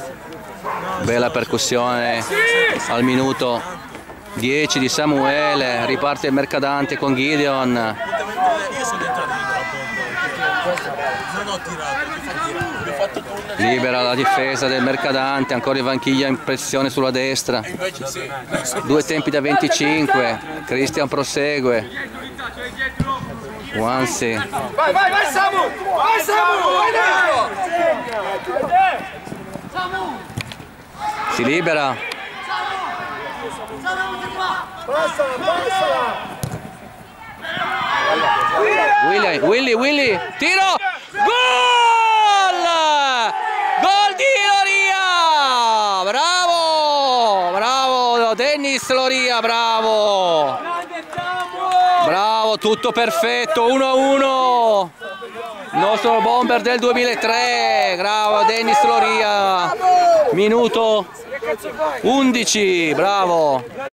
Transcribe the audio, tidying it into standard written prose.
Bella percussione al minuto 10 di Samuele, riparte il Mercadante con Gideon. Io sono entrato dentro non ho tirato, ho fatto turno. Libera la difesa del Mercadante, ancora in vanchiglia in pressione sulla destra. Invece sì. Due tempi da 25, Cristian prosegue. Wansi. Vai Samu! Vai Samu! Samu! Si libera. Willy, tiro! Gol! Gol di Loria! Bravo Dennis Loria, bravo! Bravo, tutto perfetto, 1-1. Il nostro bomber del 2003, bravo Dennis Loria. Minuto 11, bravo.